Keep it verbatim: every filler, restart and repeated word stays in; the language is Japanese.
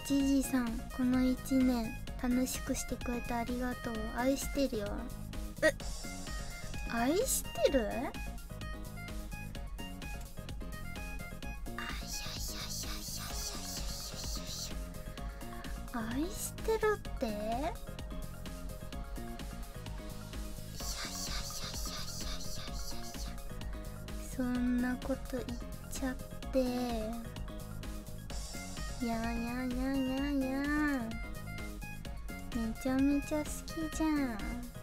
じじさん、このいちねん楽しくしてくれてありがとう。愛してるよ。え、愛してる？愛してるって？いやいやいやいやいやいやいやいやそんなこと言っちゃって。いやいやいやいやいやめちゃめちゃ好きじゃん。